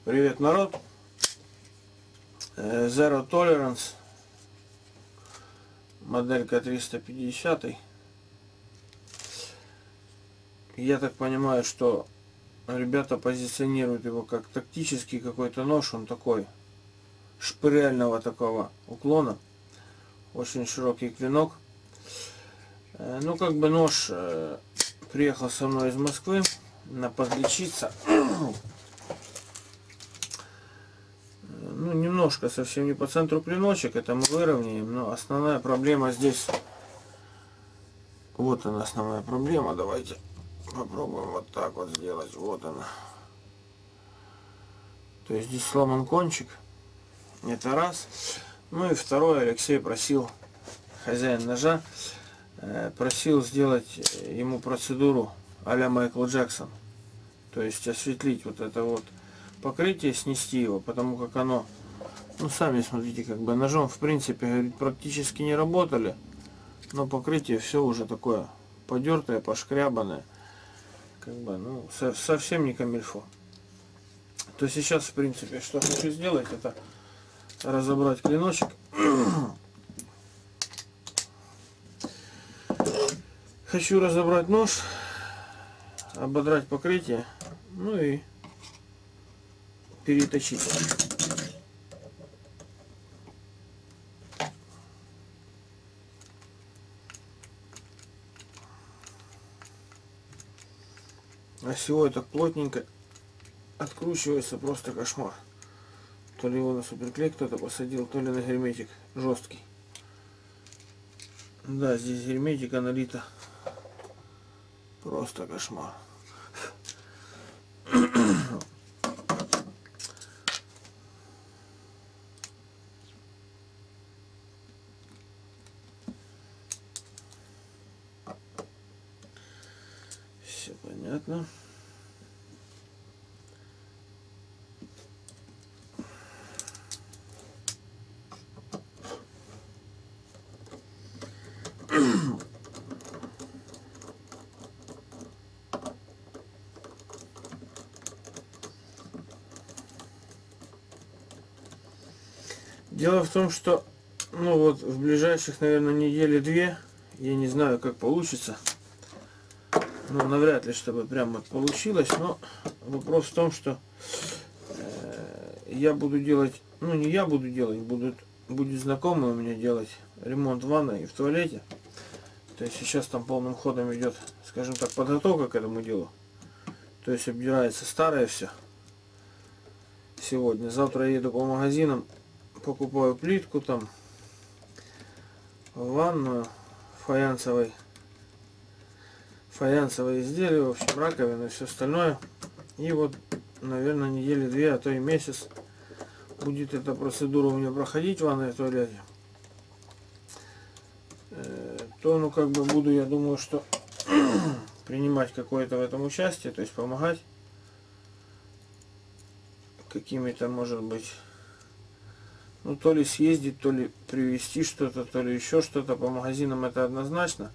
Привет, народ. Zero Tolerance, моделька 350. Я так понимаю, что ребята позиционируют его как тактический какой-то нож. Он такой шпыряльного такого уклона, очень широкий клинок. Ну, как бы нож приехал со мной из Москвы на подлечиться. Ну, немножко, совсем не по центру клиночек, это мы выровняем, но основная проблема здесь, вот она основная проблема, давайте попробуем вот так вот сделать, вот она. То есть здесь сломан кончик, это раз. Ну и второе, Алексей просил, хозяин ножа, просил сделать ему процедуру а-ля Майкл Джексон. То есть осветлить вот это вот покрытие, снести его, потому как оно, ну сами смотрите, как бы ножом в принципе, говорит, практически не работали, но покрытие все уже такое подертое, пошкрябанное, как бы, ну совсем не камильфо. То сейчас в принципе, что хочу сделать, это разобрать клиночек. Хочу разобрать нож, ободрать покрытие, ну и переточить. Осевой так плотненько откручивается, просто кошмар. То ли его на суперклей кто-то посадил, то ли на герметик жесткий. Да, здесь герметика налито. Просто кошмар. Все понятно. Дело в том, что ну вот в ближайших, наверное, недели-две, я не знаю, как получится. Ну, навряд ли, чтобы прям вот получилось, но вопрос в том, что я буду делать, ну не я буду делать, будет знакомый у меня делать ремонт в ванной и в туалете. То есть сейчас там полным ходом идет, скажем так, подготовка к этому делу. То есть обдирается старое все. Сегодня, завтра я еду по магазинам, покупаю плитку там, ванную, фаянсовые изделия, в общем, раковины и все остальное. И вот, наверное, недели-две, а то и месяц будет эта процедура у меня проходить в ванной и в туалете. То, ну, как бы буду, я думаю, что принимать какое-то в этом участие, то есть помогать какими-то, может быть, ну, то ли съездить, то ли привезти что-то, то ли еще что-то. По магазинам это однозначно.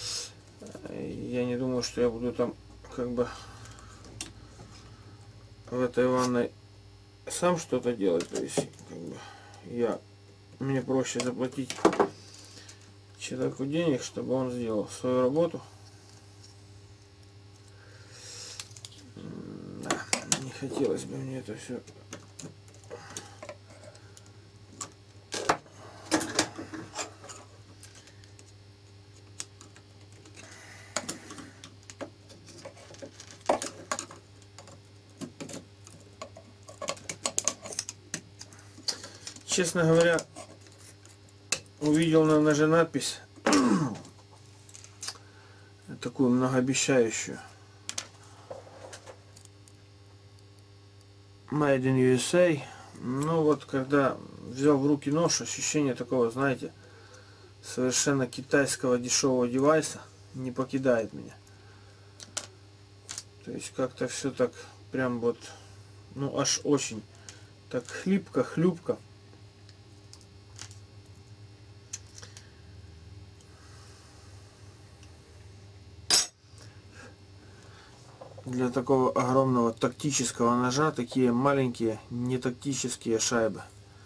Я не думаю, что я буду там как бы в этой ванной сам что-то делать. То есть как бы мне проще заплатить человеку денег, чтобы он сделал свою работу. Да, не хотелось бы мне это все. Честно говоря, увидел на ноже надпись такую многообещающую: Made in USA. Ну вот, когда взял в руки нож, ощущение такого, знаете, совершенно китайского дешевого девайса не покидает меня. То есть как-то все так прям вот, ну аж очень так хлипко. для такого огромного тактического ножа такие маленькие нетактические шайбы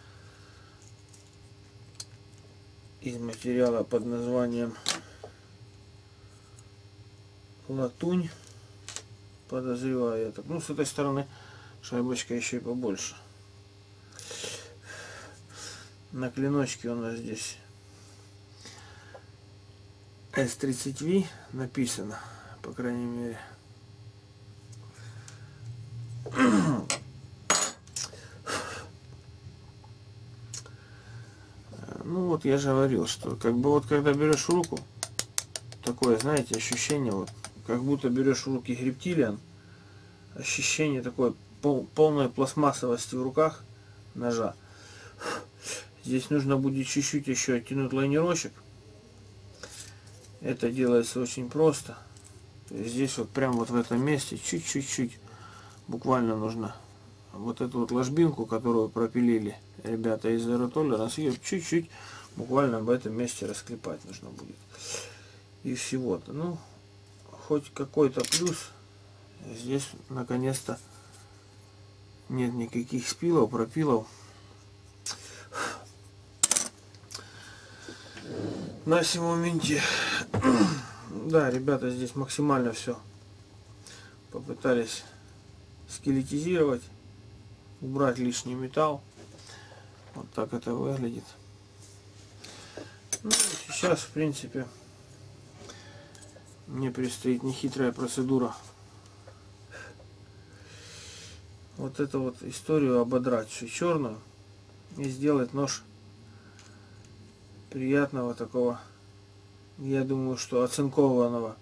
из материала под названием латунь, подозреваю я так. Ну, с этой стороны шайбочка еще и побольше. На клиночке у нас здесь S30V написано, по крайней мере. Ну вот я же говорил, что как бы вот когда берешь в руку, такое, знаете, ощущение, вот как будто берешь в руки Грептилиан, ощущение такой полной пластмассовости в руках ножа. Здесь нужно будет чуть-чуть еще оттянуть лайнерочек. Это делается очень просто. Здесь вот прям вот в этом месте чуть-чуть буквально нужно вот эту вот ложбинку, которую пропилили ребята из Zero Tolerance, ее чуть-чуть буквально в этом месте расклепать нужно будет. И всего-то. Ну, хоть какой-то плюс. Здесь наконец-то нет никаких спилов, пропилов. На сем моменте, да, ребята здесь максимально все попытались скелетизировать, убрать лишний металл. Вот так это выглядит. Ну, сейчас, в принципе, мне предстоит нехитрая процедура. Вот эту вот историю ободрать всю черную и сделать нож приятного такого, я думаю, что оцинкованного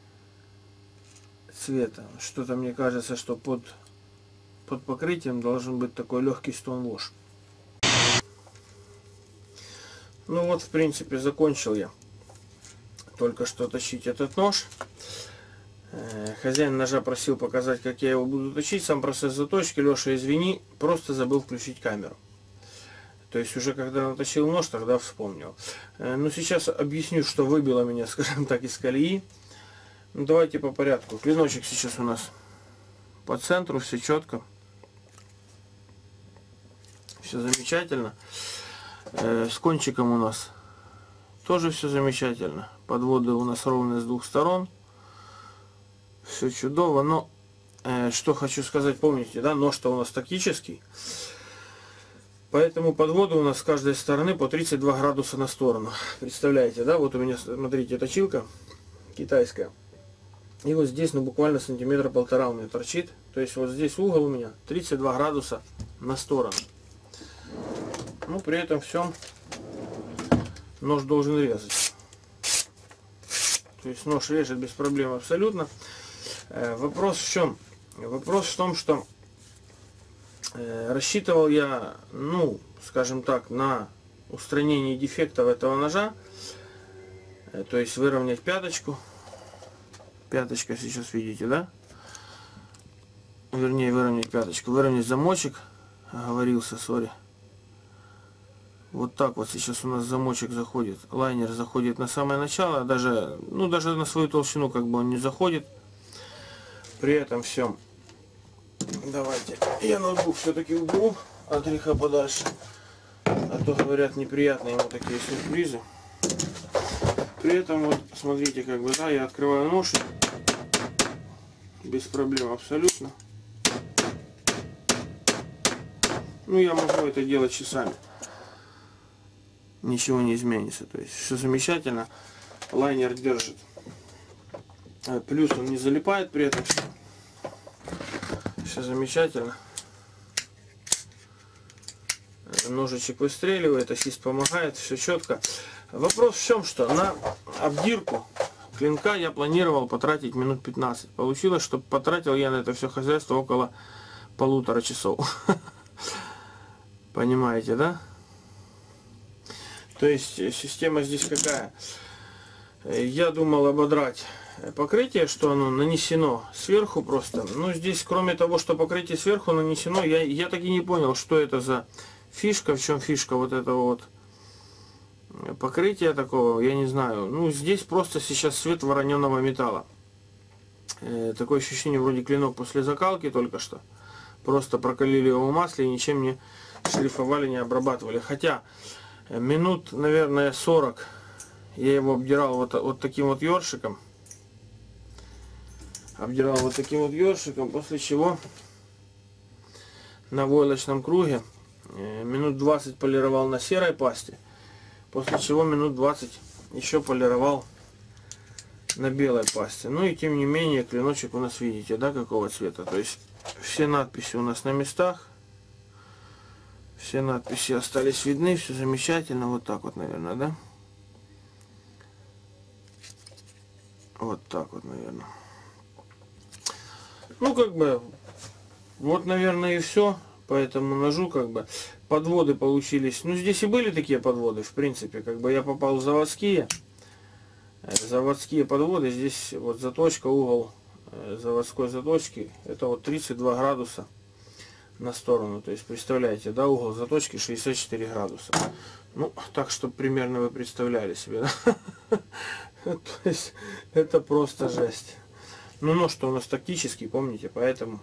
цвета. Что-то мне кажется, что под покрытием должен быть такой легкий стоун-вош. Ну вот, в принципе, закончил я только что точить этот нож. Хозяин ножа просил показать, как я его буду точить. Сам процесс заточки, Леша, извини, просто забыл включить камеру. То есть уже когда наточил нож, тогда вспомнил. Но сейчас объясню, что выбило меня, скажем так, из колеи. Ну, давайте по порядку. Клиночек сейчас у нас по центру, все четко. Все замечательно. С кончиком у нас тоже все замечательно. Подводы у нас ровные с двух сторон. Все чудово. Но что хочу сказать, помните, да, нож-то у нас тактический. Поэтому подводы у нас с каждой стороны по 32 градуса на сторону. Представляете, да? Вот у меня, смотрите, точилка китайская. И вот здесь, ну, буквально сантиметра полтора у меня торчит. То есть вот здесь угол у меня 32 градуса на сторону. Ну, при этом всем нож должен резать. То есть нож режет без проблем абсолютно. Вопрос в чем? Вопрос в том, что рассчитывал я, ну, скажем так, на устранение дефектов этого ножа. То есть выровнять пяточку. Пяточка сейчас видите, да? Вернее, выровнять пяточку. Выровнять замочек. Оговорился, сори. Вот так вот сейчас у нас замочек заходит. Лайнер заходит на самое начало. Даже, ну, даже на свою толщину как бы он не заходит. При этом всем. Давайте я ноутбук все-таки уберу от греха подальше. А то, говорят, неприятные ему такие сюрпризы. При этом вот, смотрите, как бы, да, я открываю нож. Без проблем абсолютно. Ну, я могу это делать часами. Ничего не изменится. То есть все замечательно. Лайнер держит. Плюс он не залипает при этом. Все замечательно. Ножичек выстреливает, ассист помогает, все четко. Вопрос в чем, что на обдирку клинка я планировал потратить минут 15. Получилось, что потратил я на это все хозяйство около 1,5 часов. Понимаете, да? То есть система здесь какая? Я думал ободрать покрытие, что оно нанесено сверху просто. Но здесь, кроме того, что покрытие сверху нанесено, я так и не понял, что это за фишка, в чем фишка вот этого вот покрытия такого, я не знаю. Ну, здесь просто сейчас цвет вороненого металла. Такое ощущение, вроде клинок после закалки только что. Просто прокалили его в масле и ничем не шлифовали, не обрабатывали. Хотя минут, наверное, 40 я его обдирал вот таким вот ёршиком. Обдирал вот таким вот ёршиком, после чего на войлочном круге минут 20 полировал на серой пасте. После чего минут 20 еще полировал на белой пасте. Ну и тем не менее клиночек у нас, видите, да, какого цвета. То есть все надписи у нас на местах. Все надписи остались видны, все замечательно. Вот так вот, наверное, да? Вот так вот, наверное. Ну, как бы, вот, наверное, и все. По этому ножу, как бы, подводы получились. Ну, здесь и были такие подводы, в принципе. Как бы я попал в заводские подводы. Здесь вот заточка, угол заводской заточки. Это вот 32 градуса на сторону. То есть, представляете, да, угол заточки 64 градуса. Ну, так, чтобы примерно вы представляли себе, да? То есть, это просто жесть. Ну, нож-то у нас тактический, помните, поэтому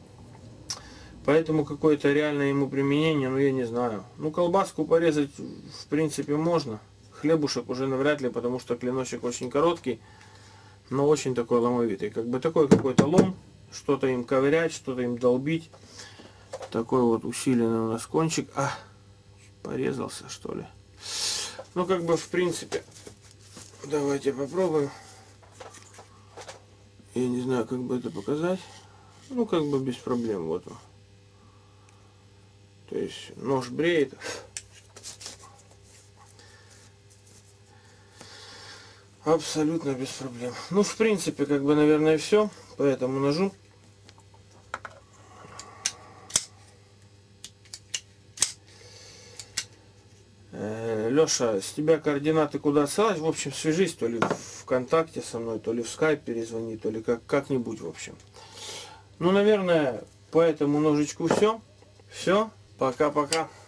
какое-то реальное ему применение, ну, я не знаю. Ну, колбаску порезать, в принципе, можно. Хлебушек уже навряд ли, потому что клиночек очень короткий, но очень такой ломовитый. Как бы такой какой-то лом, что-то им ковырять, что-то им долбить. Такой вот усиленный у нас кончик. Порезался, что ли. Ну, как бы, в принципе, давайте попробуем. Я не знаю, как бы это показать. Ну, как бы без проблем, вот он. То есть нож бреет. Абсолютно без проблем. Ну, в принципе, как бы, наверное, все по этому ножу. Леша, с тебя координаты куда отсылать? В общем, свяжись то ли ВКонтакте со мной, то ли в скайп перезвони, то ли как-нибудь, в общем. Ну, наверное, по этому ножичку все. Все, пока-пока.